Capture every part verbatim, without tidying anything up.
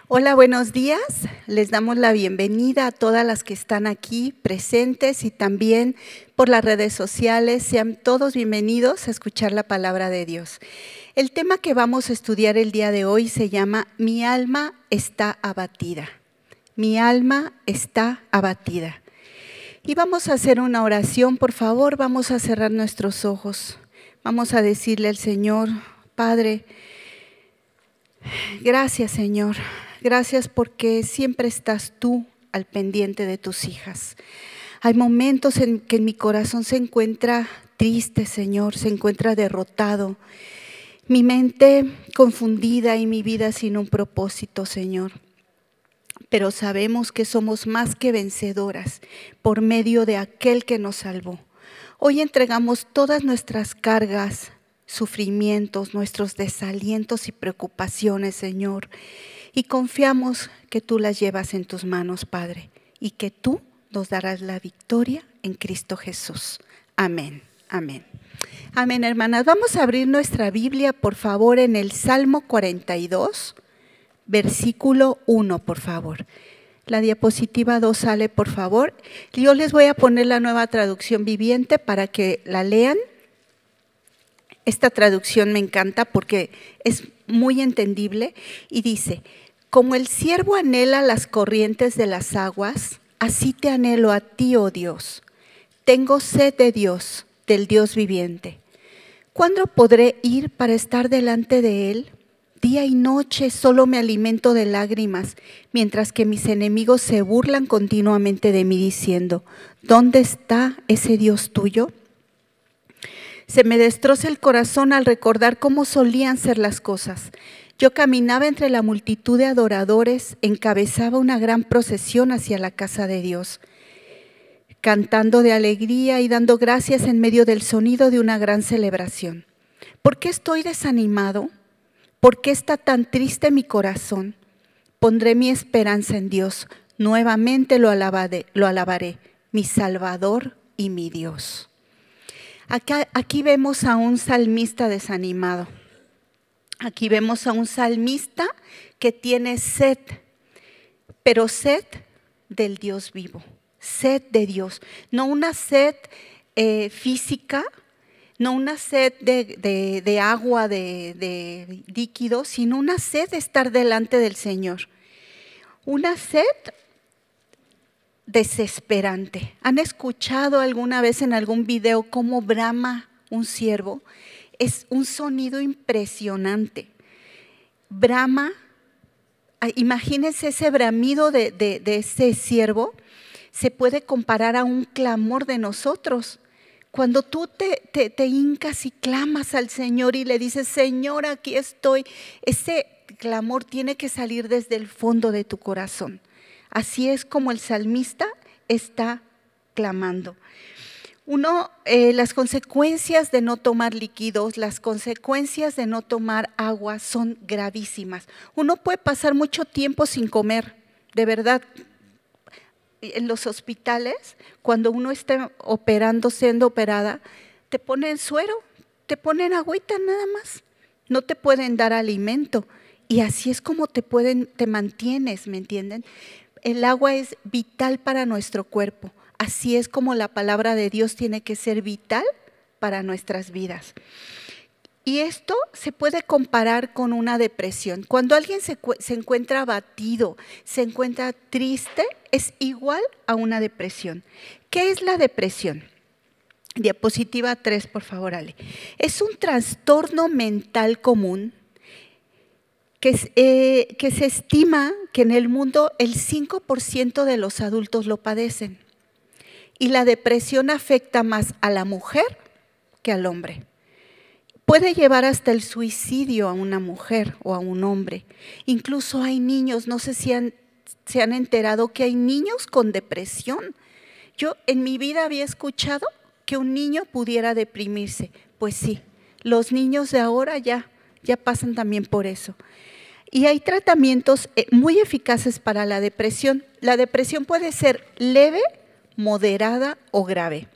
Hola, buenos días. Les damos la bienvenida a todas las que están aquí presentes y también por las redes sociales. Sean todos bienvenidos a escuchar la palabra de Dios. El tema que vamos a estudiar el día de hoy se llama Mi alma está abatida. Mi alma está abatida. Y vamos a hacer una oración, por favor. Vamos a cerrar nuestros ojos. Vamos a decirle al Señor: Padre, gracias, Señor. Gracias porque siempre estás tú al pendiente de tus hijas. Hay momentos en que mi corazón se encuentra triste, Señor, se encuentra derrotado. Mi mente confundida y mi vida sin un propósito, Señor. Pero sabemos que somos más que vencedoras por medio de aquel que nos salvó. Hoy entregamos todas nuestras cargas, sufrimientos, nuestros desalientos y preocupaciones, Señor. Y confiamos que tú las llevas en tus manos, Padre, y que tú nos darás la victoria en Cristo Jesús. Amén, amén. Amén, hermanas. Vamos a abrir nuestra Biblia, por favor, en el Salmo cuarenta y dos, versículo uno, por favor. La diapositiva dos sale, por favor. Yo les voy a poner la nueva traducción viviente para que la lean. Esta traducción me encanta porque es muy entendible y dice: como el ciervo anhela las corrientes de las aguas, así te anhelo a ti, oh Dios. Tengo sed de Dios, del Dios viviente. ¿Cuándo podré ir para estar delante de Él? Día y noche solo me alimento de lágrimas, mientras que mis enemigos se burlan continuamente de mí diciendo: ¿dónde está ese Dios tuyo? Se me destroza el corazón al recordar cómo solían ser las cosas. Yo caminaba entre la multitud de adoradores, encabezaba una gran procesión hacia la casa de Dios, cantando de alegría y dando gracias en medio del sonido de una gran celebración. ¿Por qué estoy desanimado? ¿Por qué está tan triste mi corazón? Pondré mi esperanza en Dios, nuevamente lo alabaré, lo alabaré, mi Salvador y mi Dios. Acá, aquí vemos a un salmista desanimado. Aquí vemos a un salmista que tiene sed, pero sed del Dios vivo, sed de Dios, no una sed eh, física, no una sed de, de, de agua, de, de líquido, sino una sed de estar delante del Señor, una sed desesperante. ¿Han escuchado alguna vez en algún video cómo brama un ciervo? Es un sonido impresionante. Brama, imagínense ese bramido de, de, de ese ciervo, se puede comparar a un clamor de nosotros. Cuando tú te, te, te hincas y clamas al Señor y le dices: Señor, aquí estoy, ese clamor tiene que salir desde el fondo de tu corazón. Así es como el salmista está clamando. Uno, eh, las consecuencias de no tomar líquidos, las consecuencias de no tomar agua son gravísimas. Uno puede pasar mucho tiempo sin comer, de verdad. En los hospitales, cuando uno está operando, siendo operada, te ponen suero, te ponen agüita nada más. No te pueden dar alimento y así es como te pueden, te mantienes, ¿me entienden? El agua es vital para nuestro cuerpo. Así es como la palabra de Dios tiene que ser vital para nuestras vidas. Y esto se puede comparar con una depresión. Cuando alguien se, se encuentra abatido, se encuentra triste, es igual a una depresión. ¿Qué es la depresión? Diapositiva tres, por favor, Ale. Es un trastorno mental común que, eh, que se estima que en el mundo el cinco por ciento de los adultos lo padecen. Y la depresión afecta más a la mujer que al hombre. Puede llevar hasta el suicidio a una mujer o a un hombre. Incluso hay niños, no sé si han, se han enterado que hay niños con depresión. Yo en mi vida había escuchado que un niño pudiera deprimirse. Pues sí, los niños de ahora ya, ya pasan también por eso. Y hay tratamientos muy eficaces para la depresión. La depresión puede ser leve, moderada o grave.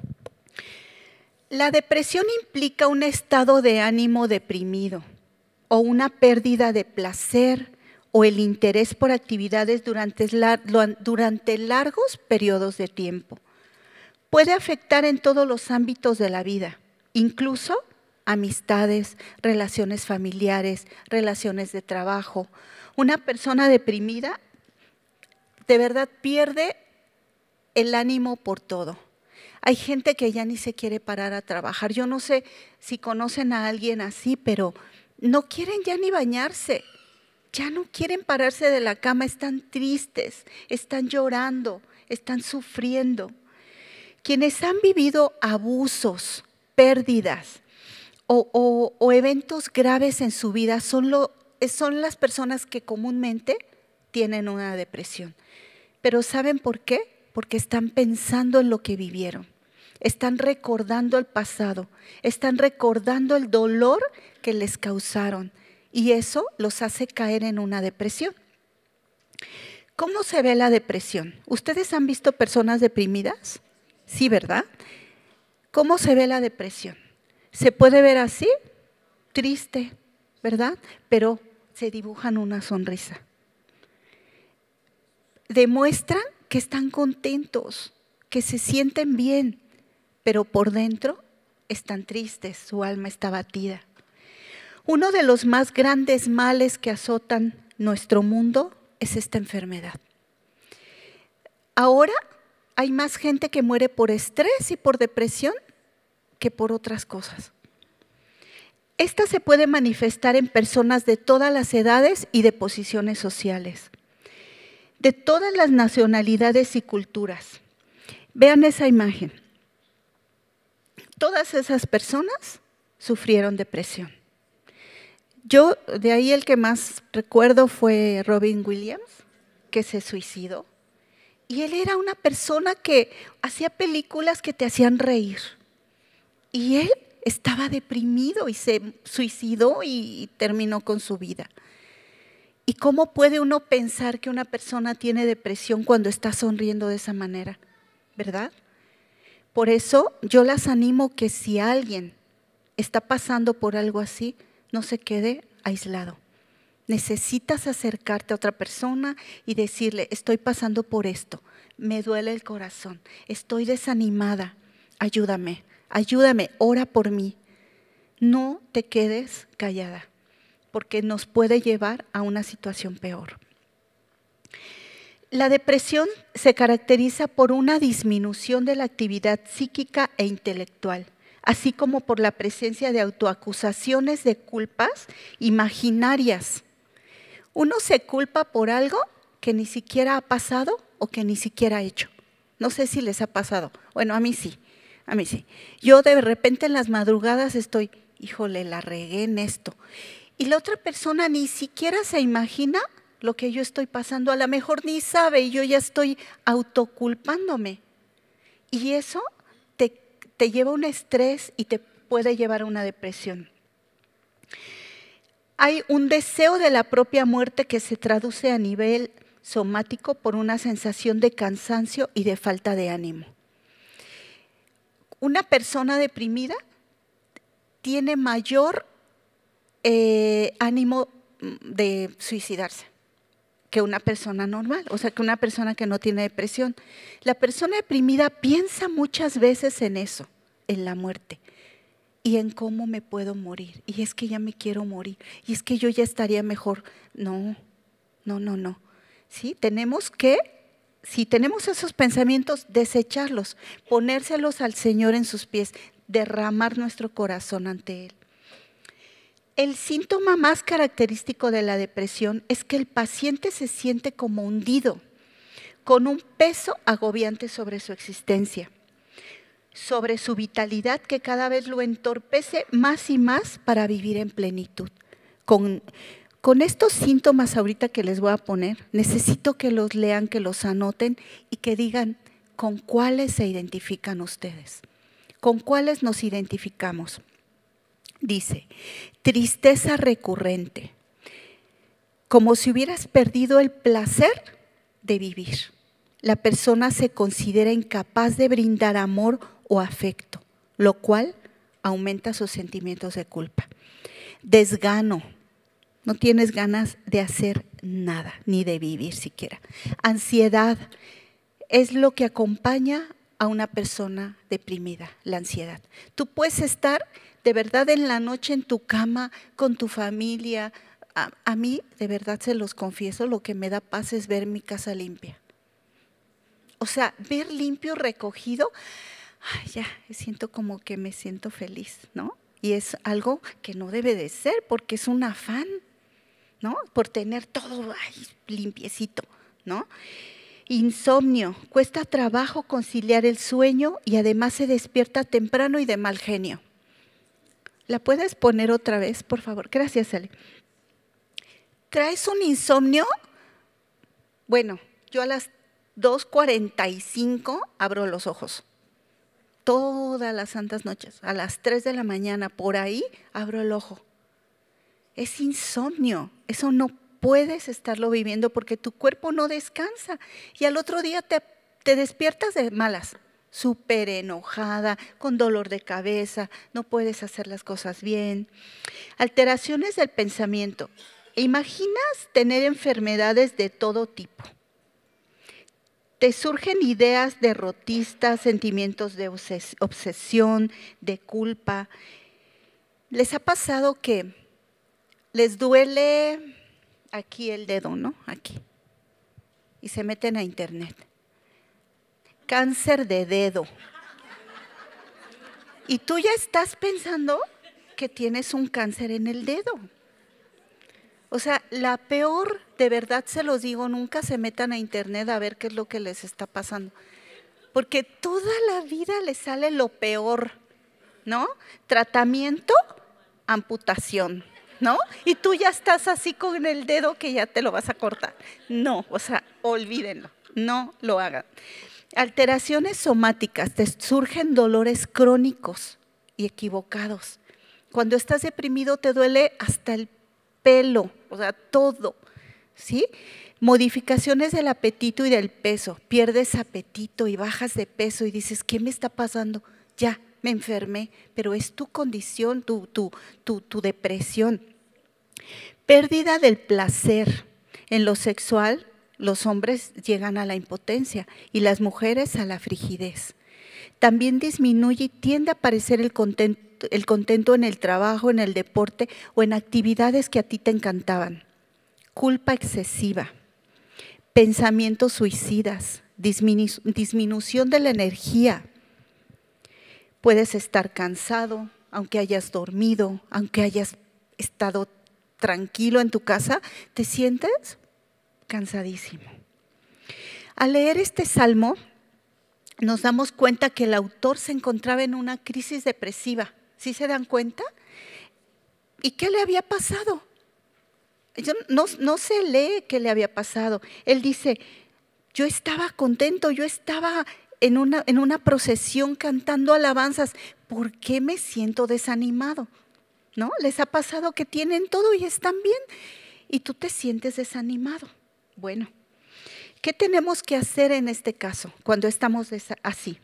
La depresión implica un estado de ánimo deprimido o una pérdida de placer o el interés por actividades durante, durante largos periodos de tiempo. Puede afectar en todos los ámbitos de la vida, incluso amistades, relaciones familiares, relaciones de trabajo. Una persona deprimida de verdad pierde el ánimo por todo. Hay gente que ya ni se quiere parar a trabajar. Yo no sé si conocen a alguien así, pero no quieren ya ni bañarse. Ya no quieren pararse de la cama, están tristes, están llorando, están sufriendo. Quienes han vivido abusos, pérdidas o, o, o eventos graves en su vida son, lo, son las personas que comúnmente tienen una depresión. Pero ¿saben por qué? Porque están pensando en lo que vivieron, están recordando el pasado, están recordando el dolor que les causaron y eso los hace caer en una depresión. ¿Cómo se ve la depresión? ¿Ustedes han visto personas deprimidas? Sí, ¿verdad? ¿Cómo se ve la depresión? Se puede ver así, triste, ¿verdad? Pero se dibujan una sonrisa. Demuestran que están contentos, que se sienten bien, pero por dentro están tristes, su alma está abatida. Uno de los más grandes males que azotan nuestro mundo es esta enfermedad. Ahora hay más gente que muere por estrés y por depresión que por otras cosas. Esta se puede manifestar en personas de todas las edades y de posiciones sociales, de todas las nacionalidades y culturas. Vean esa imagen. Todas esas personas sufrieron depresión. Yo, de ahí el que más recuerdo fue Robin Williams, que se suicidó. Y él era una persona que hacía películas que te hacían reír. Y él estaba deprimido y se suicidó y terminó con su vida. ¿Y cómo puede uno pensar que una persona tiene depresión cuando está sonriendo de esa manera? ¿Verdad? Por eso yo las animo que si alguien está pasando por algo así, no se quede aislado. Necesitas acercarte a otra persona y decirle, estoy pasando por esto, me duele el corazón, estoy desanimada, ayúdame, ayúdame, ora por mí. No te quedes callada, porque nos puede llevar a una situación peor. La depresión se caracteriza por una disminución de la actividad psíquica e intelectual, así como por la presencia de autoacusaciones de culpas imaginarias. Uno se culpa por algo que ni siquiera ha pasado o que ni siquiera ha hecho. No sé si les ha pasado. Bueno, a mí sí, a mí sí. Yo de repente en las madrugadas estoy, híjole, la regué en esto. Y la otra persona ni siquiera se imagina lo que yo estoy pasando. A lo mejor ni sabe y yo ya estoy autoculpándome. Y eso te, te lleva a un estrés y te puede llevar a una depresión. Hay un deseo de la propia muerte que se traduce a nivel somático por una sensación de cansancio y de falta de ánimo. Una persona deprimida tiene mayor eh, ánimo de suicidarse que una persona normal, o sea, que una persona que no tiene depresión. La persona deprimida piensa muchas veces en eso, en la muerte. Y en cómo me puedo morir, y es que ya me quiero morir, y es que yo ya estaría mejor. No, no, no, no. ¿Sí? Tenemos que, si tenemos esos pensamientos, desecharlos, ponérselos al Señor en sus pies, derramar nuestro corazón ante Él. El síntoma más característico de la depresión es que el paciente se siente como hundido, con un peso agobiante sobre su existencia, sobre su vitalidad que cada vez lo entorpece más y más para vivir en plenitud. Con, con estos síntomas ahorita que les voy a poner, necesito que los lean, que los anoten y que digan con cuáles se identifican ustedes, con cuáles nos identificamos. Dice, tristeza recurrente, como si hubieras perdido el placer de vivir. La persona se considera incapaz de brindar amor o afecto, lo cual aumenta sus sentimientos de culpa. Desgano, no tienes ganas de hacer nada, ni de vivir siquiera. Ansiedad es lo que acompaña a una persona deprimida, la ansiedad. Tú puedes estar de verdad en la noche en tu cama con tu familia. A, a mí, de verdad se los confieso, lo que me da paz es ver mi casa limpia. O sea, ver limpio, recogido, ay, ya, siento como que me siento feliz, ¿no? Y es algo que no debe de ser porque es un afán, ¿no? Por tener todo ay, limpiecito, ¿no? Insomnio, cuesta trabajo conciliar el sueño y además se despierta temprano y de mal genio. ¿La puedes poner otra vez, por favor? Gracias, Ale. ¿Traes un insomnio? Bueno, yo a las dos cuarenta y cinco abro los ojos. Todas las santas noches, a las tres de la mañana, por ahí abro el ojo. Es insomnio, eso no puedes estarlo viviendo porque tu cuerpo no descansa y al otro día te, te despiertas de malas, súper enojada, con dolor de cabeza, no puedes hacer las cosas bien. Alteraciones del pensamiento. ¿Imaginas tener enfermedades de todo tipo? Te surgen ideas derrotistas, sentimientos de obsesión, de culpa. ¿Les ha pasado que les duele aquí el dedo, ¿no? Aquí. Y se meten a internet. Cáncer de dedo. Y tú ya estás pensando que tienes un cáncer en el dedo. O sea, la peor, de verdad se los digo, nunca se metan a internet a ver qué es lo que les está pasando. Porque toda la vida les sale lo peor, ¿no? Tratamiento, amputación, ¿no? Y tú ya estás así con el dedo que ya te lo vas a cortar. No, o sea, olvídenlo, no lo hagan. Alteraciones somáticas, te surgen dolores crónicos y equivocados. Cuando estás deprimido te duele hasta el pelo, o sea, todo, ¿sí? Modificaciones del apetito y del peso, pierdes apetito y bajas de peso y dices, ¿qué me está pasando? Ya, me enfermé, pero es tu condición, tu, tu, tu, tu depresión. Pérdida del placer. En lo sexual, los hombres llegan a la impotencia y las mujeres a la frigidez. También disminuye y tiende a aparecer el contento, el contento en el trabajo, en el deporte o en actividades que a ti te encantaban. Culpa excesiva, pensamientos suicidas, disminu disminución de la energía. Puedes estar cansado, aunque hayas dormido, aunque hayas estado tranquilo en tu casa, te sientes cansadísimo. Al leer este salmo, nos damos cuenta que el autor se encontraba en una crisis depresiva. ¿Sí se dan cuenta? ¿Y qué le había pasado? Yo, no, no se lee qué le había pasado. Él dice, yo estaba contento, yo estaba en una, en una procesión cantando alabanzas. ¿Por qué me siento desanimado? ¿No? ¿Les ha pasado que tienen todo y están bien? Y tú te sientes desanimado. Bueno. ¿Qué tenemos que hacer en este caso cuando estamos así?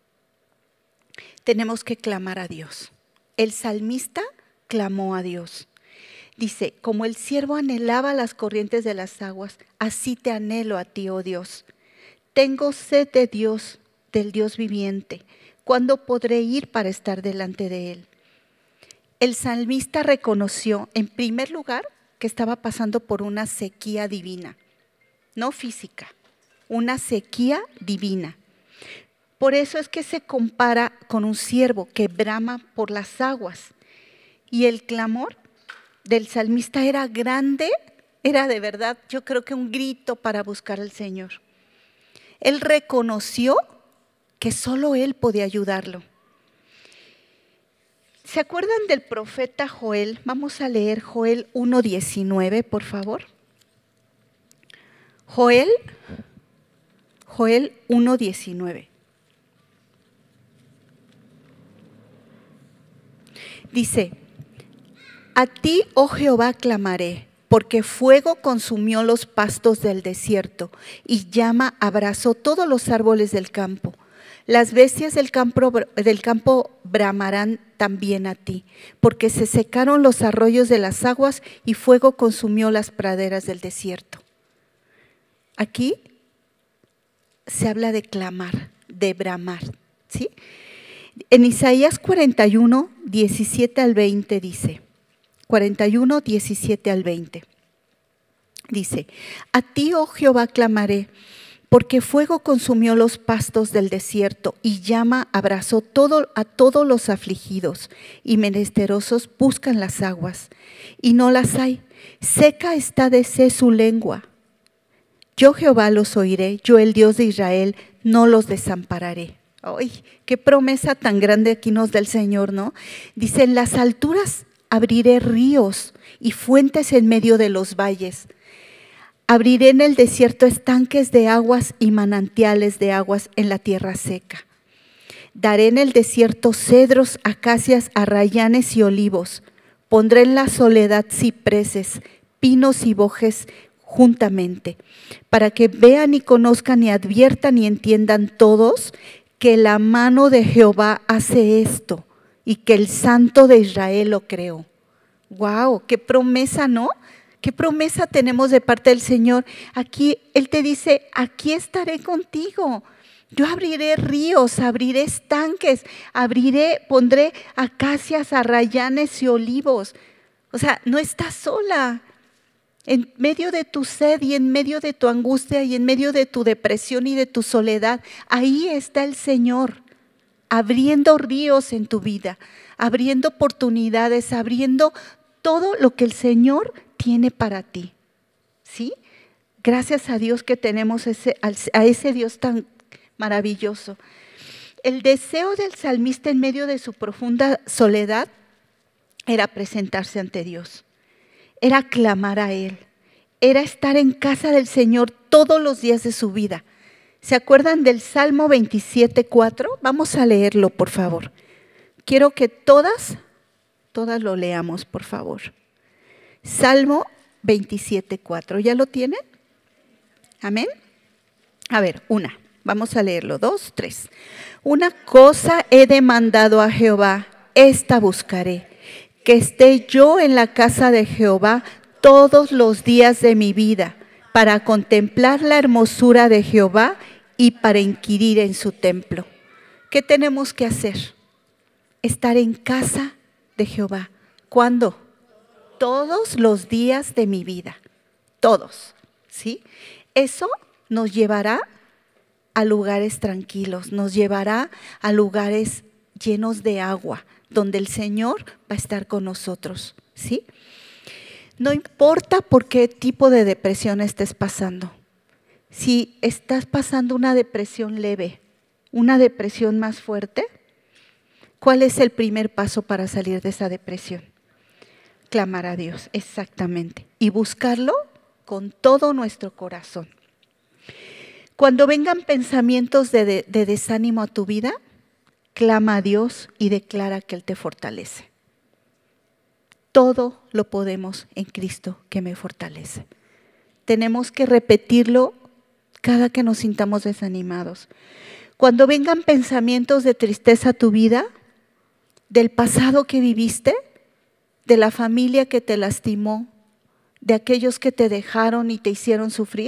Tenemos que clamar a Dios. El salmista clamó a Dios. Dice, como el siervo anhelaba las corrientes de las aguas, así te anhelo a ti, oh Dios. Tengo sed de Dios, del Dios viviente. ¿Cuándo podré ir para estar delante de Él? El salmista reconoció, en primer lugar, que estaba pasando por una sequía divina. No física, una sequía divina. Por eso es que se compara con un siervo que brama por las aguas. Y el clamor del salmista era grande, era de verdad, yo creo que un grito para buscar al Señor. Él reconoció que solo Él podía ayudarlo. ¿Se acuerdan del profeta Joel? Vamos a leer Joel uno diecinueve, por favor. Joel, Joel uno diecinueve. Dice, a ti, oh Jehová, clamaré, porque fuego consumió los pastos del desierto y llama abrazó todos los árboles del campo. Las bestias del campo, del campo bramarán también a ti, porque se secaron los arroyos de las aguas y fuego consumió las praderas del desierto. Aquí se habla de clamar, de bramar, ¿sí? En Isaías cuarenta y uno, diecisiete al veinte dice, cuarenta y uno, diecisiete al veinte, dice, a ti, oh Jehová, clamaré, porque fuego consumió los pastos del desierto y llama abrazó todo, a todos los afligidos y menesterosos buscan las aguas y no las hay. Seca está de sed su lengua. Yo Jehová los oiré, yo el Dios de Israel no los desampararé. ¡Ay, qué promesa tan grande aquí nos da el Señor!, ¿no? Dice, en las alturas abriré ríos y fuentes en medio de los valles. Abriré en el desierto estanques de aguas y manantiales de aguas en la tierra seca. Daré en el desierto cedros, acacias, arrayanes y olivos. Pondré en la soledad cipreses, pinos y bojes juntamente, para que vean y conozcan y adviertan y entiendan todos que la mano de Jehová hace esto y que el Santo de Israel lo creó. ¡Wow! ¡Qué promesa!, ¿no? ¿Qué promesa tenemos de parte del Señor? Aquí Él te dice, aquí estaré contigo. Yo abriré ríos, abriré estanques, abriré, pondré acacias, arrayanes y olivos. O sea, no estás sola. En medio de tu sed y en medio de tu angustia y en medio de tu depresión y de tu soledad, ahí está el Señor, abriendo ríos en tu vida, abriendo oportunidades, abriendo todo lo que el Señor tiene para ti, ¿sí? Gracias a Dios que tenemos ese, a ese Dios tan maravilloso. El deseo del salmista en medio de su profunda soledad era presentarse ante Dios, era clamar a Él, era estar en casa del Señor todos los días de su vida. ¿Se acuerdan del Salmo veintisiete, cuatro? Vamos a leerlo, por favor. Quiero que todas, todas lo leamos, por favor. Salmo veintisiete, cuatro. ¿Ya lo tienen? Amén. A ver, una. Vamos a leerlo. Dos, tres. Una cosa he demandado a Jehová, esta buscaré, que esté yo en la casa de Jehová todos los días de mi vida, para contemplar la hermosura de Jehová y para inquirir en su templo. ¿Qué tenemos que hacer? Estar en casa de Jehová. ¿Cuándo? Todos los días de mi vida, todos, ¿sí? Eso nos llevará a lugares tranquilos, nos llevará a lugares llenos de agua, donde el Señor va a estar con nosotros, ¿sí? No importa por qué tipo de depresión estés pasando. Si estás pasando una depresión leve, una depresión más fuerte, ¿cuál es el primer paso para salir de esa depresión? Clamar a Dios, exactamente, y buscarlo con todo nuestro corazón. Cuando vengan pensamientos de, de, de desánimo a tu vida, clama a Dios y declara que Él te fortalece. Todo lo podemos en Cristo que me fortalece. Tenemos que repetirlo cada que nos sintamos desanimados. Cuando vengan pensamientos de tristeza a tu vida, del pasado que viviste, de la familia que te lastimó, de aquellos que te dejaron y te hicieron sufrir,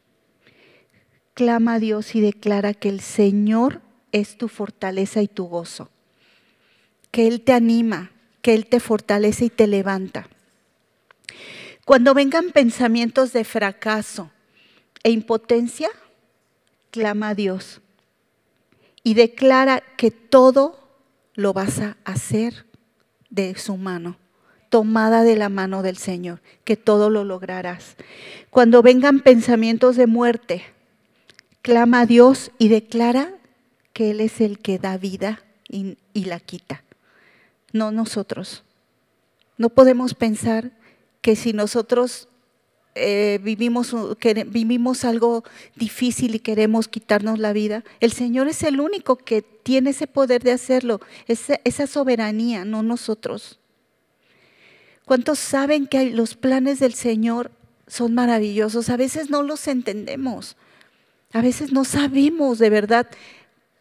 clama a Dios y declara que el Señor es tu fortaleza y tu gozo, que Él te anima, que Él te fortalece y te levanta. Cuando vengan pensamientos de fracaso e impotencia, clama a Dios y declara que todo lo vas a hacer de su mano, tomada de la mano del Señor, que todo lo lograrás. Cuando vengan pensamientos de muerte, clama a Dios y declara que Él es el que da vida y, y la quita, no nosotros. No podemos pensar que si nosotros eh, vivimos, que vivimos algo difícil y queremos quitarnos la vida, el Señor es el único que tiene ese poder de hacerlo, esa, esa soberanía, no nosotros. ¿Cuántos saben que los planes del Señor son maravillosos? A veces no los entendemos, a veces no sabemos de verdad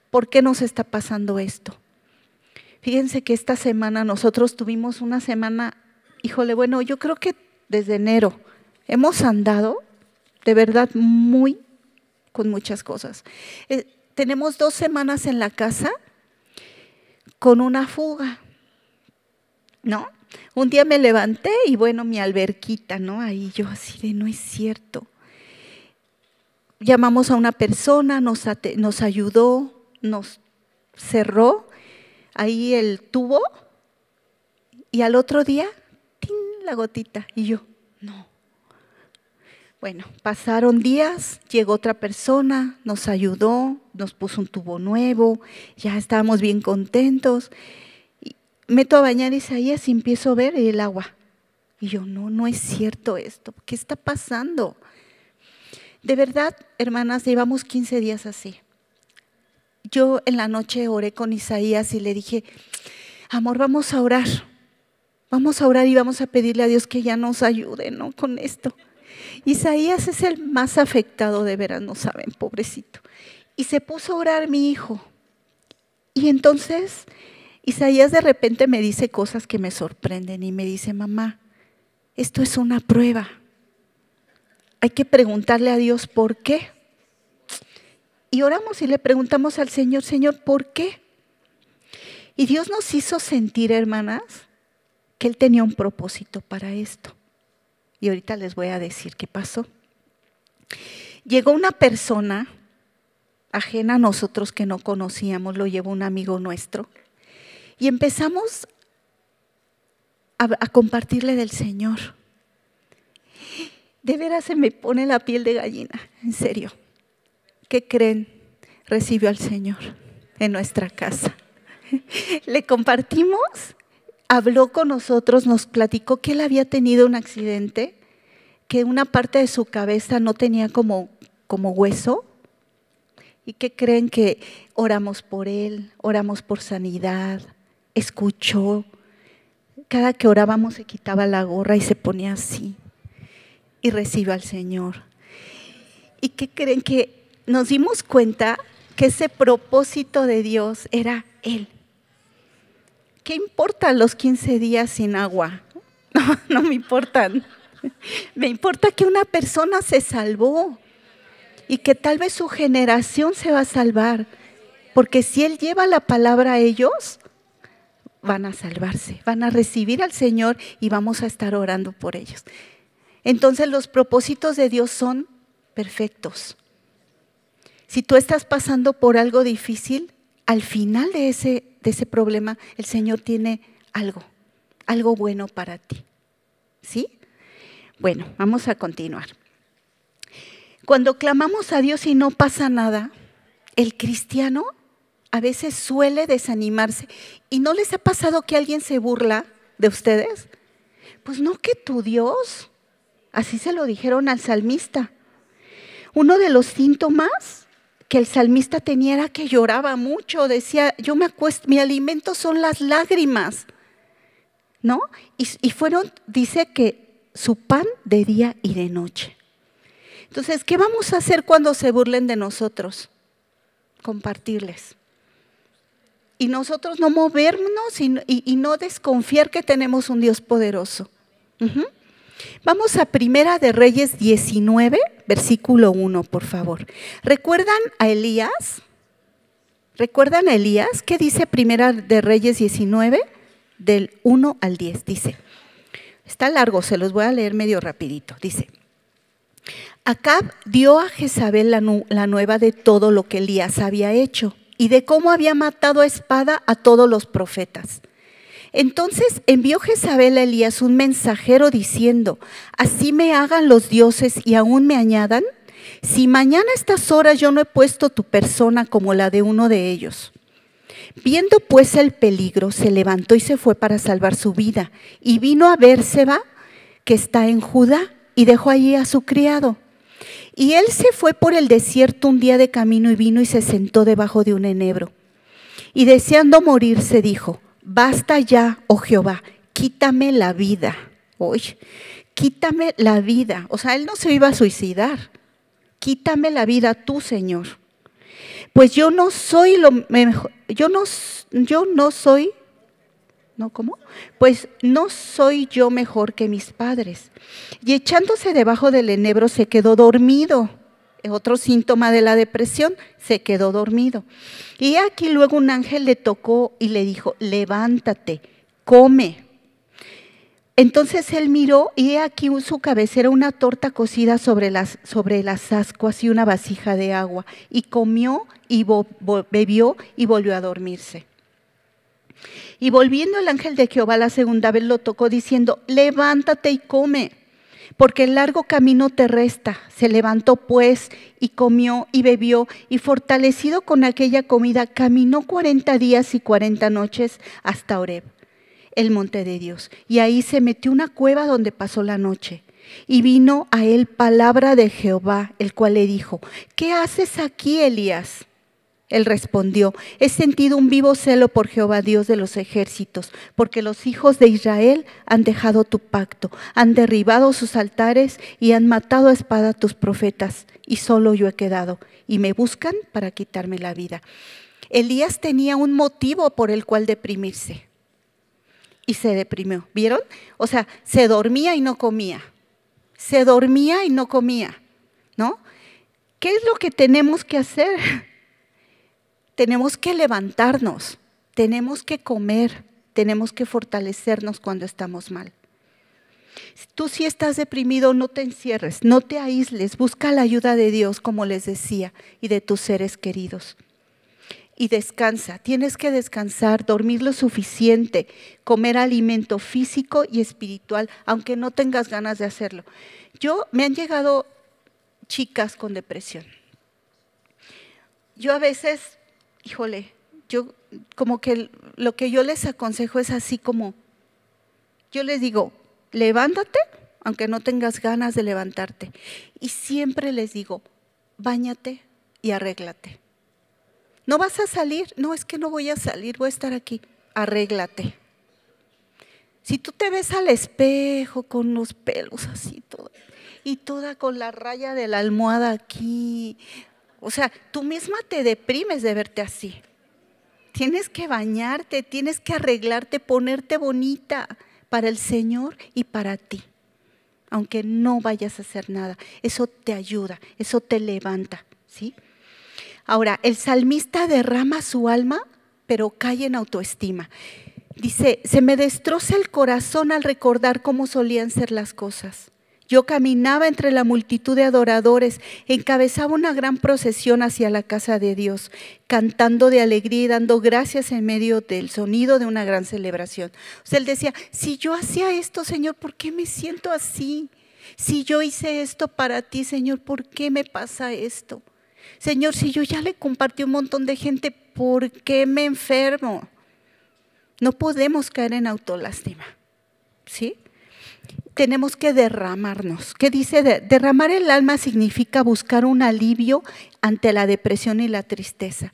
¿por qué nos está pasando esto? Fíjense que esta semana nosotros tuvimos una semana, híjole, bueno, yo creo que desde enero hemos andado de verdad muy con muchas cosas. Eh, tenemos dos semanas en la casa con una fuga, ¿no? Un día me levanté y bueno, mi alberquita, ¿no? Ahí yo así de, no es cierto. Llamamos a una persona, nos, nos ayudó, nos cerró ahí el tubo y al otro día, ¡tin!, la gotita. Y yo, no. Bueno, pasaron días, llegó otra persona, nos ayudó, nos puso un tubo nuevo, ya estábamos bien contentos. Y meto a bañar a Isaías y empiezo a ver el agua. Y yo, no, no es cierto esto, ¿qué está pasando? De verdad, hermanas, llevamos quince días así. Yo en la noche oré con Isaías y le dije, amor, vamos a orar, vamos a orar y vamos a pedirle a Dios que ya nos ayude, ¿no?, con esto. Isaías es el más afectado, de veras, no saben, pobrecito. Y se puso a orar mi hijo. Y entonces Isaías de repente me dice cosas que me sorprenden y me dice, mamá, esto es una prueba. Hay que preguntarle a Dios por qué. Y oramos y le preguntamos al Señor, Señor, ¿por qué? Y Dios nos hizo sentir, hermanas, que Él tenía un propósito para esto. Y ahorita les voy a decir qué pasó. Llegó una persona ajena a nosotros que no conocíamos, lo llevó un amigo nuestro, y empezamos a, a compartirle del Señor. De veras se me pone la piel de gallina, en serio. ¿Qué creen? Recibió al Señor en nuestra casa. Le compartimos, habló con nosotros, nos platicó que él había tenido un accidente, que una parte de su cabeza no tenía como, como hueso. ¿Y qué creen? Que oramos por él, oramos por sanidad, escuchó. Cada que orábamos se quitaba la gorra y se ponía así. Y recibió al Señor. ¿Y qué creen? Que nos dimos cuenta que ese propósito de Dios era Él. ¿Qué importan los quince días sin agua? No, no me importan. Me importa que una persona se salvó y que tal vez su generación se va a salvar. Porque si Él lleva la palabra a ellos, van a salvarse, van a recibir al Señor y vamos a estar orando por ellos. Entonces los propósitos de Dios son perfectos. Si tú estás pasando por algo difícil, al final de ese, de ese problema, el Señor tiene algo, algo bueno para ti. ¿Sí? Bueno, vamos a continuar. Cuando clamamos a Dios y no pasa nada, el cristiano a veces suele desanimarse. ¿Y no les ha pasado que alguien se burla de ustedes? Pues no, que tu Dios. Así se lo dijeron al salmista. Uno de los síntomas que el salmista tenía era que lloraba mucho. Decía, yo me acuesto, mi alimento son las lágrimas, ¿no? Y, y fueron, dice que su pan de día y de noche. Entonces, ¿qué vamos a hacer cuando se burlen de nosotros? Compartirles. Y nosotros no movernos y, y, y no desconfiar que tenemos un Dios poderoso. Uh-huh. Vamos a Primera de Reyes diecinueve, versículo uno, por favor. ¿Recuerdan a Elías? ¿Recuerdan a Elías? ¿Qué dice Primera de Reyes diecinueve? Del uno al diez, dice. Está largo, se los voy a leer medio rapidito. Dice, Acab dio a Jezabel la, nu la nueva de todo lo que Elías había hecho y de cómo había matado a espada a todos los profetas. Entonces envió Jezabel a Elías un mensajero diciendo, así me hagan los dioses y aún me añadan, si mañana a estas horas yo no he puesto tu persona como la de uno de ellos. Viendo pues el peligro, se levantó y se fue para salvar su vida, y vino a Bérseba, que está en Judá, y dejó allí a su criado. Y él se fue por el desierto un día de camino y vino y se sentó debajo de un enebro. Y deseando morirse dijo, basta ya, oh Jehová, quítame la vida. Oye, quítame la vida. O sea, él no se iba a suicidar. Quítame la vida tú, Señor. pues yo no soy lo mejor, yo no, yo no soy, ¿no? ¿Cómo? Pues no soy yo mejor que mis padres. Y echándose debajo del enebro se quedó dormido. Otro síntoma de la depresión, se quedó dormido. Y aquí luego un ángel le tocó y le dijo, levántate, come. Entonces él miró y he aquí en su cabecera una torta cocida sobre las, sobre las ascuas y una vasija de agua. Y comió y bo, bo, bebió y volvió a dormirse. Y volviendo el ángel de Jehová la segunda vez lo tocó diciendo, levántate y come, porque el largo camino te resta. Se levantó pues y comió y bebió y fortalecido con aquella comida caminó cuarenta días y cuarenta noches hasta Horeb, el monte de Dios. Y ahí se metió una cueva donde pasó la noche. Y vino a él palabra de Jehová, el cual le dijo, ¿qué haces aquí, Elías? Él respondió, he sentido un vivo celo por Jehová Dios de los ejércitos, porque los hijos de Israel han dejado tu pacto, han derribado sus altares y han matado a espada a tus profetas, y solo yo he quedado, y me buscan para quitarme la vida. Elías tenía un motivo por el cual deprimirse, y se deprimió, ¿vieron? O sea, se dormía y no comía, se dormía y no comía, ¿no? ¿Qué es lo que tenemos que hacer? Tenemos que levantarnos, tenemos que comer, tenemos que fortalecernos cuando estamos mal. Tú si estás deprimido, no te encierres, no te aísles, busca la ayuda de Dios, como les decía, y de tus seres queridos. Y descansa, tienes que descansar, dormir lo suficiente, comer alimento físico y espiritual, aunque no tengas ganas de hacerlo. Yo, me han llegado chicas con depresión. Yo a veces... Híjole, yo como que lo que yo les aconsejo es así como, yo les digo, levántate, aunque no tengas ganas de levantarte. Y siempre les digo, báñate y arréglate. ¿No vas a salir? No, es que no voy a salir, voy a estar aquí. Arréglate. Si tú te ves al espejo con los pelos así, todo, y toda con la raya de la almohada aquí, o sea, tú misma te deprimes de verte así. Tienes que bañarte, tienes que arreglarte, ponerte bonita para el Señor y para ti. Aunque no vayas a hacer nada, eso te ayuda, eso te levanta, ¿sí? Ahora, el salmista derrama su alma, pero cae en autoestima. Dice, se me destroza el corazón al recordar cómo solían ser las cosas. Yo caminaba entre la multitud de adoradores, encabezaba una gran procesión hacia la casa de Dios, cantando de alegría y dando gracias en medio del sonido de una gran celebración. O sea, él decía, si yo hacía esto, Señor, ¿por qué me siento así? Si yo hice esto para ti, Señor, ¿por qué me pasa esto? Señor, si yo ya le compartí a un montón de gente, ¿por qué me enfermo? No podemos caer en autolástima, ¿sí? Tenemos que derramarnos. ¿Qué dice? Derramar el alma significa buscar un alivio ante la depresión y la tristeza.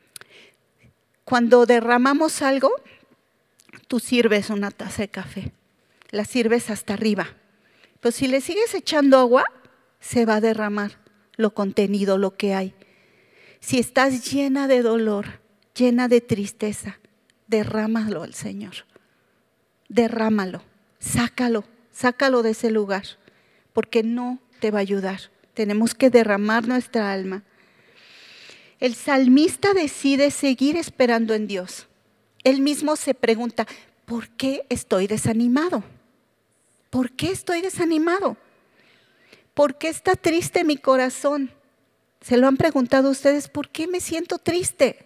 Cuando derramamos algo, tú sirves una taza de café, la sirves hasta arriba. Pero si le sigues echando agua, se va a derramar lo contenido, lo que hay. Si estás llena de dolor, llena de tristeza, derrámalo al Señor. Derrámalo, sácalo. Sácalo de ese lugar, porque no te va a ayudar. Tenemos que derramar nuestra alma. El salmista decide seguir esperando en Dios. Él mismo se pregunta, ¿por qué estoy desanimado? ¿Por qué estoy desanimado? ¿Por qué está triste mi corazón? ¿Se lo han preguntado ustedes? ¿Por qué me siento triste?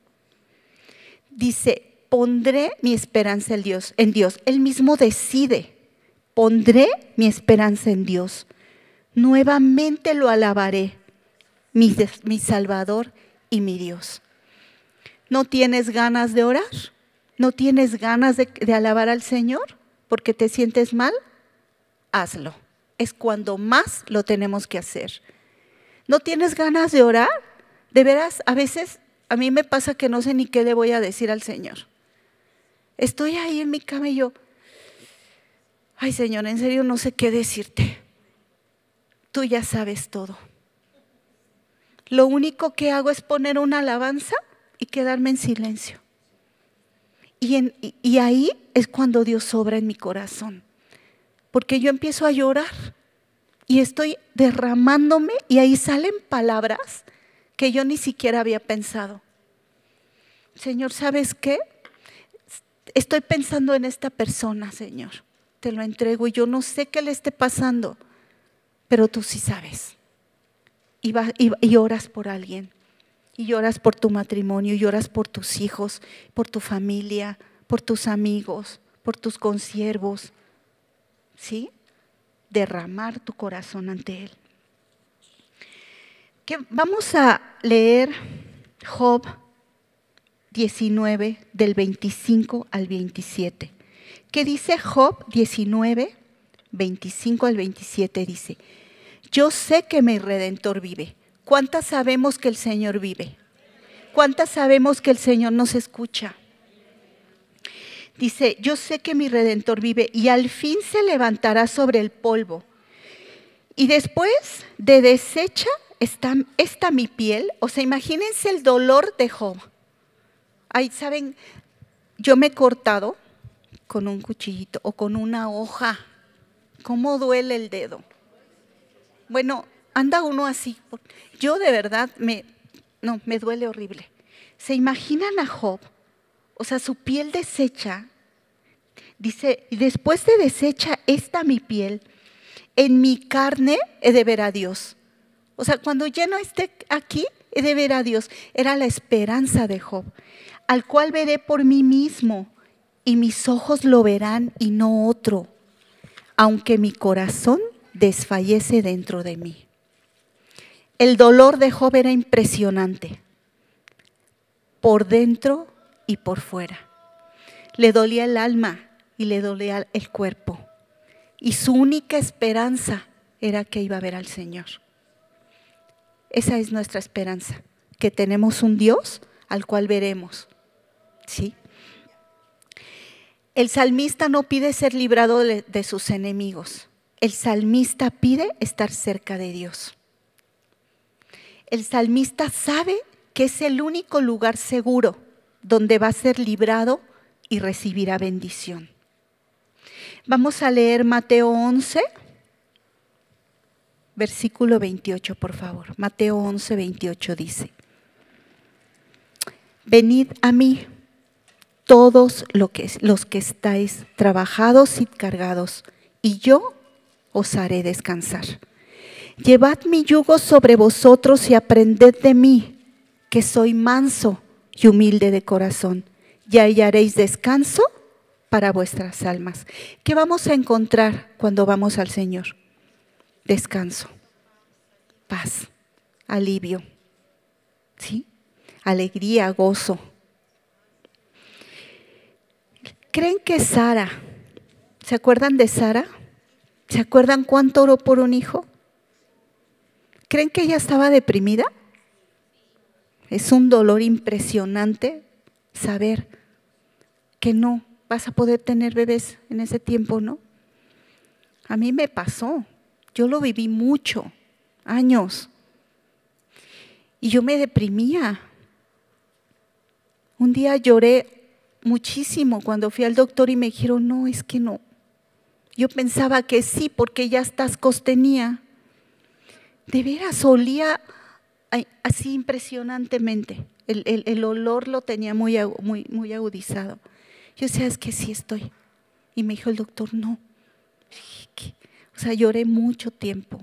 Dice, pondré mi esperanza en Dios. En Dios. Él mismo decide. Pondré mi esperanza en Dios. Nuevamente lo alabaré, mi, mi Salvador y mi Dios. ¿No tienes ganas de orar? ¿No tienes ganas de, de alabar al Señor porque te sientes mal? Hazlo. Es cuando más lo tenemos que hacer. ¿No tienes ganas de orar? De veras, a veces a mí me pasa que no sé ni qué le voy a decir al Señor. Estoy ahí en mi cama y yo, ay, Señor, en serio no sé qué decirte. Tú ya sabes todo. lo único que hago es poner una alabanza y quedarme en silencio. Y, en, y, y ahí es cuando Dios obra en mi corazón, porque yo empiezo a llorar y estoy derramándome y ahí salen palabras que yo ni siquiera había pensado. Señor, ¿sabes qué? Estoy pensando en esta persona, Señor. Te lo entrego y yo no sé qué le esté pasando, pero tú sí sabes. Y, va, y, y oras por alguien. Y lloras por tu matrimonio, y lloras por tus hijos, por tu familia, por tus amigos, por tus consiervos. ¿Sí? Derramar tu corazón ante Él. ¿Qué? Vamos a leer Job diecinueve, del veinticinco al veintisiete. ¿Qué dice Job diecinueve, veinticinco al veintisiete? Dice: yo sé que mi Redentor vive. ¿Cuántas sabemos que el Señor vive? ¿Cuántas sabemos que el Señor nos escucha? Dice: yo sé que mi Redentor vive y al fin se levantará sobre el polvo. Y después de deshecha está, está mi piel. O sea, imagínense el dolor de Job. Ay, ¿saben? Yo me he cortado con un cuchillito o con una hoja. ¿Cómo duele el dedo? Bueno, anda uno así. Yo de verdad, me, no, me duele horrible. ¿Se imaginan a Job? O sea, su piel deshecha. Dice: y después de deshecha esta mi piel, en mi carne he de ver a Dios. O sea, cuando ya no esté aquí, he de ver a Dios. Era la esperanza de Job. Al cual veré por mí mismo, y mis ojos lo verán y no otro, aunque mi corazón desfallece dentro de mí. El dolor de Job era impresionante, por dentro y por fuera. Le dolía el alma y le dolía el cuerpo. Y su única esperanza era que iba a ver al Señor. Esa es nuestra esperanza, que tenemos un Dios al cual veremos. ¿Sí? El salmista no pide ser librado de, de sus enemigos. El salmista pide estar cerca de Dios. El salmista sabe que es el único lugar seguro donde va a ser librado y recibirá bendición. Vamos a leer Mateo once, versículo veintiocho, por favor. Mateo once, veintiocho dice: venid a mí, todos los que estáis trabajados y cargados, y yo os haré descansar. Llevad mi yugo sobre vosotros y aprended de mí, que soy manso y humilde de corazón, y hallaréis descanso para vuestras almas. ¿Qué vamos a encontrar cuando vamos al Señor? Descanso, paz, alivio, ¿sí? Alegría, gozo. ¿Creen que Sara, se acuerdan de Sara? ¿Se acuerdan cuánto oró por un hijo? ¿Creen que ella estaba deprimida? Es un dolor impresionante saber que no vas a poder tener bebés en ese tiempo, ¿no? A mí me pasó, yo lo viví mucho, años, y yo me deprimía. Un día lloré muchísimo cuando fui al doctor y me dijeron: no, es que no. Yo pensaba que sí, porque ya hasta ascos tenía. De veras, olía así impresionantemente. El, el, el olor lo tenía muy, muy, muy agudizado. Yo decía: es que sí estoy. Y me dijo el doctor: no. O sea, lloré mucho tiempo.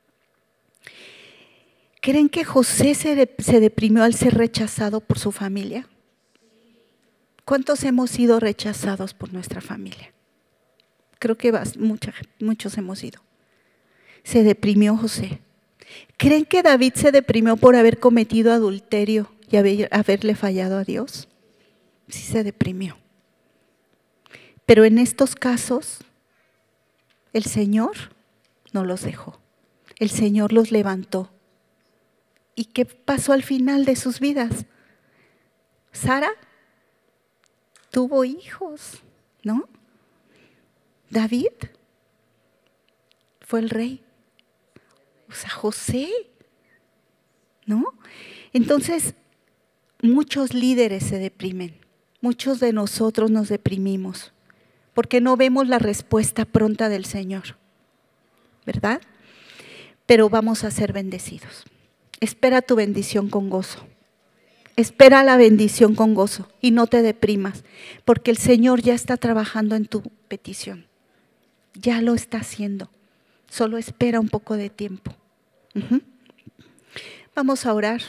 ¿Creen que José se, de, se deprimió al ser rechazado por su familia? ¿Cuántos hemos sido rechazados por nuestra familia? Creo que mucha, muchos hemos sido. Se deprimió José. ¿Creen que David se deprimió por haber cometido adulterio y haber, haberle fallado a Dios? Sí, se deprimió. Pero en estos casos, el Señor no los dejó. El Señor los levantó. ¿Y qué pasó al final de sus vidas? Sara tuvo hijos, ¿no? David fue el rey. O sea, José, ¿no? Entonces, muchos líderes se deprimen, muchos de nosotros nos deprimimos, porque no vemos la respuesta pronta del Señor, ¿verdad? Pero vamos a ser bendecidos. Espera tu bendición con gozo. Espera la bendición con gozo y no te deprimas, porque el Señor ya está trabajando en tu petición. Ya lo está haciendo. Solo espera un poco de tiempo. Uh-huh. Vamos a orar.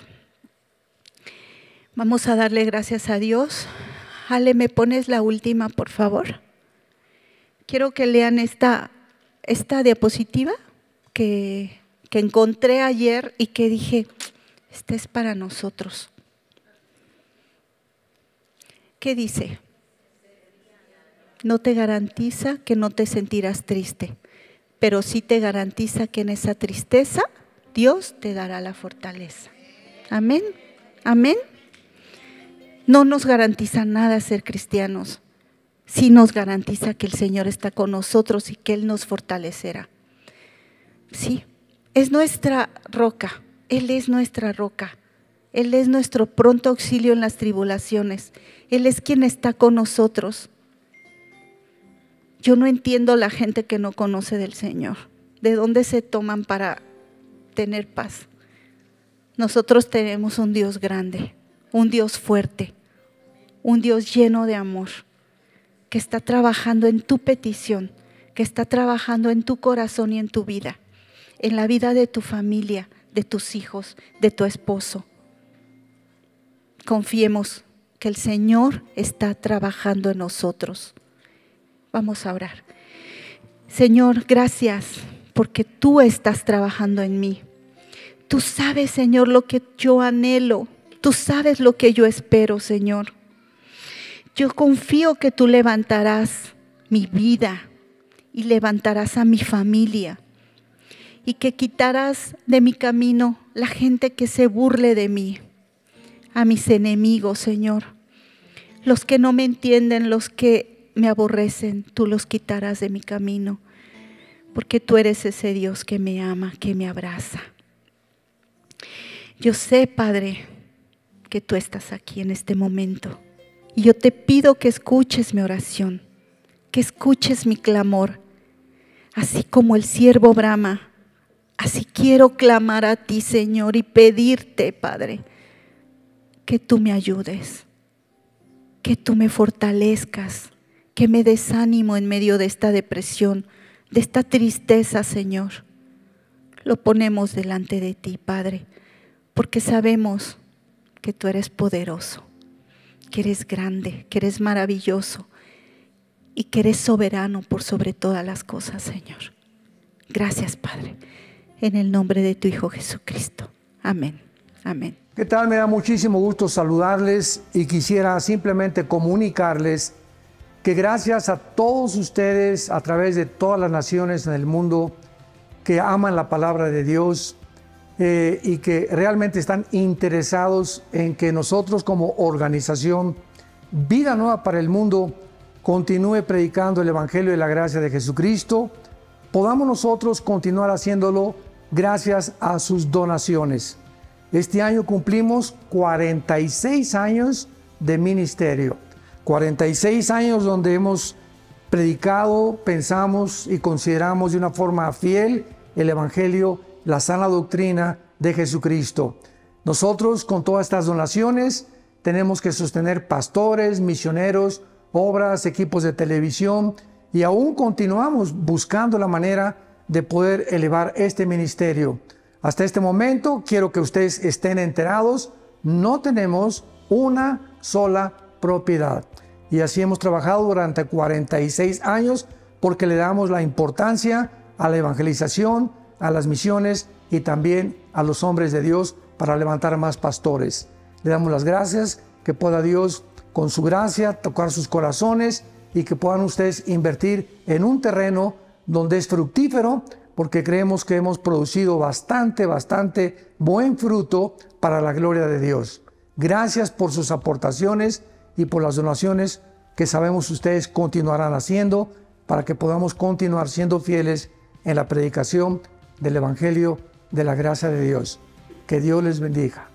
Vamos a darle gracias a Dios. Ale, ¿me pones la última, por favor? Quiero que lean esta, esta diapositiva que, que encontré ayer y que dije, esta es para nosotros. ¿Qué dice? No te garantiza que no te sentirás triste, pero sí te garantiza que en esa tristeza Dios te dará la fortaleza. Amén, amén. No nos garantiza nada ser cristianos, sí nos garantiza que el Señor está con nosotros y que Él nos fortalecerá. Sí, es nuestra roca, Él es nuestra roca, Él es nuestro pronto auxilio en las tribulaciones, Él es quien está con nosotros. Yo no entiendo la gente que no conoce del Señor, ¿de dónde se toman para tener paz? Nosotros tenemos un Dios grande, un Dios fuerte, un Dios lleno de amor, que está trabajando en tu petición, que está trabajando en tu corazón y en tu vida, en la vida de tu familia, de tus hijos, de tu esposo. Confiemos que el Señor está trabajando en nosotros. Vamos a orar. Señor, gracias porque tú estás trabajando en mí. Tú sabes, Señor, lo que yo anhelo. Tú sabes lo que yo espero, Señor. Yo confío que tú levantarás mi vida y levantarás a mi familia y que quitarás de mi camino la gente que se burle de mí, a mis enemigos, Señor. Los que no me entienden, los que me aborrecen, tú los quitarás de mi camino, porque tú eres ese Dios que me ama, que me abraza. Yo sé, Padre, que tú estás aquí en este momento. Y yo te pido que escuches mi oración, que escuches mi clamor. Así como el siervo brama, así quiero clamar a ti, Señor, y pedirte, Padre, que tú me ayudes, que tú me fortalezcas, que me des ánimo en medio de esta depresión, de esta tristeza, Señor. Lo ponemos delante de ti, Padre, porque sabemos que tú eres poderoso, que eres grande, que eres maravilloso y que eres soberano por sobre todas las cosas, Señor. Gracias, Padre, en el nombre de tu Hijo Jesucristo. Amén, amén. ¿Qué tal? Me da muchísimo gusto saludarles y quisiera simplemente comunicarles que gracias a todos ustedes a través de todas las naciones en el mundo que aman la palabra de Dios eh, y que realmente están interesados en que nosotros como organización Vida Nueva para el Mundo continúe predicando el Evangelio de la gracia de Jesucristo, podamos nosotros continuar haciéndolo gracias a sus donaciones. Este año cumplimos cuarenta y seis años de ministerio, cuarenta y seis años donde hemos predicado, pensamos y consideramos de una forma fiel el Evangelio, la sana doctrina de Jesucristo. Nosotros con todas estas donaciones tenemos que sostener pastores, misioneros, obras, equipos de televisión y aún continuamos buscando la manera de poder elevar este ministerio. Hasta este momento quiero que ustedes estén enterados, no tenemos una sola propiedad. Y así hemos trabajado durante cuarenta y seis años porque le damos la importancia a la evangelización, a las misiones y también a los hombres de Dios para levantar más pastores. Le damos las gracias, que pueda Dios con su gracia tocar sus corazones y que puedan ustedes invertir en un terreno donde es fructífero, porque creemos que hemos producido bastante, bastante buen fruto para la gloria de Dios. Gracias por sus aportaciones y por las donaciones que sabemos ustedes continuarán haciendo para que podamos continuar siendo fieles en la predicación del Evangelio de la gracia de Dios. Que Dios les bendiga.